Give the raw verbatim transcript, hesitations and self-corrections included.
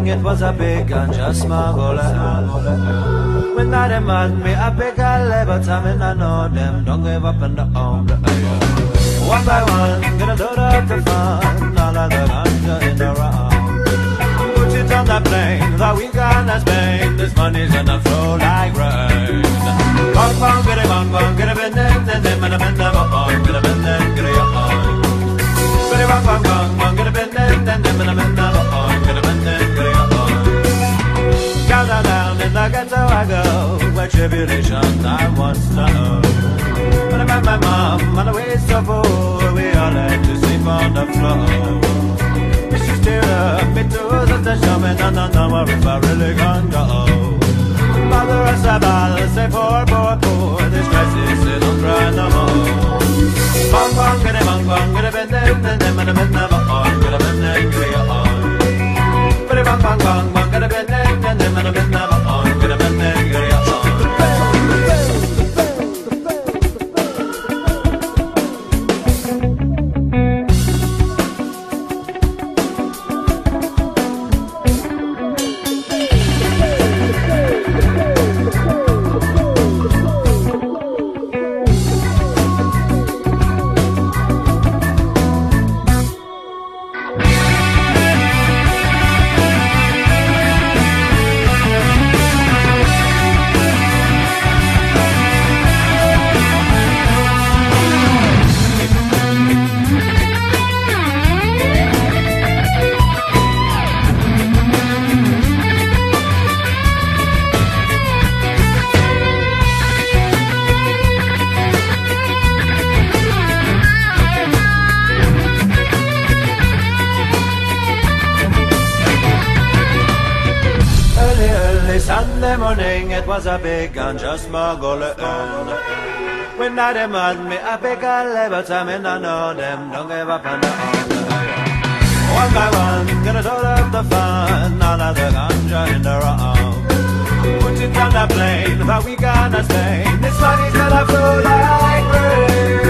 it was a big ganja smuggler. When I demand me a big alley, but I mean I know them don't give up on the only. One by one, gonna load up the fun, all of the ganja in the round. Put it on the plane, the we gonna Spain, this money's gonna flow like rain. Bang bang, get a bang bang, get a bend and then them and a bend of a bang, get a bend and get a bang. Get a bang bang bang, bang, get a bend and then them and a bend of a bang, get a bend and get a bang. Down down down in the ghetto I go, where tribulation I once know. When I met my mom on the way so full, we all had to sleep on the floor. She stirred up me toes and said, show me no, no, no, where if I really can't go. Mother of Sabbath, say poor, poor, poor, this crisis, it don't cry no more. Bang, bang, get a bang, bang, get a bend, bend, bend, bend, bend, bend, never on, get a bend, bend, get a on. Get a bang, bang, bang, bang, get a bend, bend, bend, bend, bend, bend, never on, get a bend, bend, get a on. Sunday morning it was a big ganja smuggler. When I demand me a big alley, but I mean I know them don't give up on the order. One by one, gonna load up the fun, all of the ganja in the round. Put it on the plane, but we gonna stay. This money's gonna flow like rain.